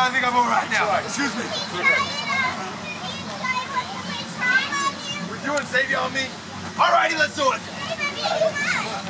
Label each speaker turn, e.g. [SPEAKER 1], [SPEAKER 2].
[SPEAKER 1] I think I'm all right now. Excuse me. We're doing Xavier on me? Alrighty, let's do it.